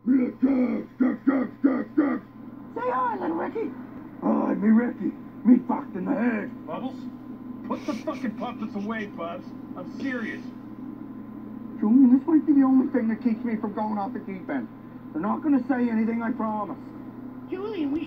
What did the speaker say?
Say hi, little Ricky. Hi, me Ricky. Me fucked in the head. Bubbles? Put the fucking puppets away, Bubs. I'm serious. Julian, this might be the only thing that keeps me from going off the deep end. They're not going to say anything, I promise. Julian, we